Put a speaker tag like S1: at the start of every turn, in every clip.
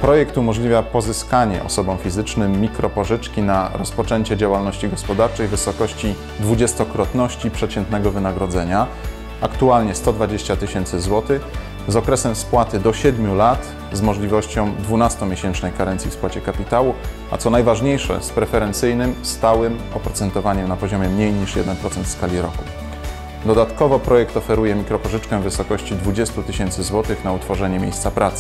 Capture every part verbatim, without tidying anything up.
S1: Projekt umożliwia pozyskanie osobom fizycznym mikropożyczki na rozpoczęcie działalności gospodarczej w wysokości dwudziestokrotności przeciętnego wynagrodzenia, aktualnie sto dwadzieścia tysięcy złotych, z okresem spłaty do siedmiu lat, z możliwością dwunastomiesięcznej karencji w spłacie kapitału, a co najważniejsze, z preferencyjnym, stałym oprocentowaniem na poziomie mniej niż jeden procent w skali roku. Dodatkowo projekt oferuje mikropożyczkę w wysokości dwudziestu tysięcy złotych na utworzenie miejsca pracy.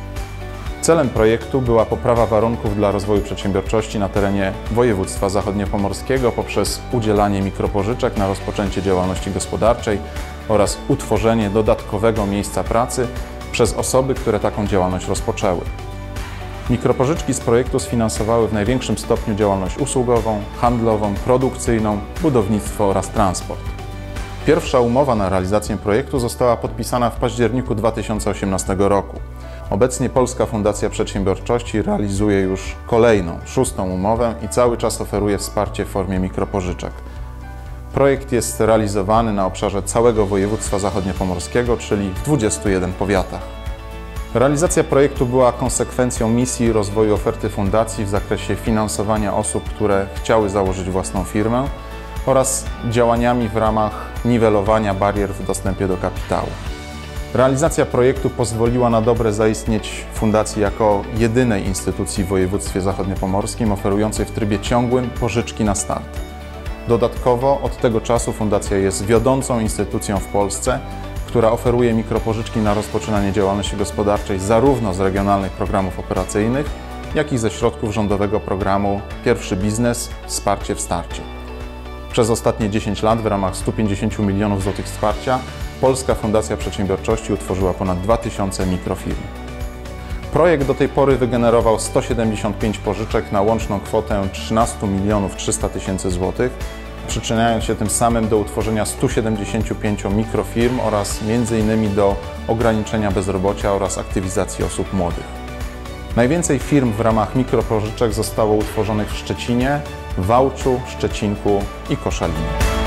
S1: Celem projektu była poprawa warunków dla rozwoju przedsiębiorczości na terenie województwa zachodniopomorskiego poprzez udzielanie mikropożyczek na rozpoczęcie działalności gospodarczej oraz utworzenie dodatkowego miejsca pracy przez osoby, które taką działalność rozpoczęły. Mikropożyczki z projektu sfinansowały w największym stopniu działalność usługową, handlową, produkcyjną, budownictwo oraz transport. Pierwsza umowa na realizację projektu została podpisana w październiku dwa tysiące osiemnastego roku. Obecnie Polska Fundacja Przedsiębiorczości realizuje już kolejną, szóstą umowę i cały czas oferuje wsparcie w formie mikropożyczek. Projekt jest realizowany na obszarze całego województwa zachodniopomorskiego, czyli w dwudziestu jeden powiatach. Realizacja projektu była konsekwencją misji rozwoju oferty fundacji w zakresie finansowania osób, które chciały założyć własną firmę oraz działaniami w ramach niwelowania barier w dostępie do kapitału. Realizacja projektu pozwoliła na dobre zaistnieć fundacji jako jedynej instytucji w województwie zachodniopomorskim oferującej w trybie ciągłym pożyczki na start. Dodatkowo od tego czasu fundacja jest wiodącą instytucją w Polsce, która oferuje mikropożyczki na rozpoczynanie działalności gospodarczej zarówno z regionalnych programów operacyjnych, jak i ze środków rządowego programu Pierwszy Biznes – Wsparcie w starcie. Przez ostatnie dziesięć lat w ramach stu pięćdziesięciu milionów złotych wsparcia Polska Fundacja Przedsiębiorczości utworzyła ponad dwa tysiące mikrofirm. Projekt do tej pory wygenerował sto siedemdziesiąt pięć pożyczek na łączną kwotę trzynaście milionów trzysta tysięcy złotych, przyczyniając się tym samym do utworzenia stu siedemdziesięciu pięciu mikrofirm oraz między innymi do ograniczenia bezrobocia oraz aktywizacji osób młodych. Najwięcej firm w ramach mikropożyczek zostało utworzonych w Szczecinie, Wałczu, Szczecinku i Koszalinie.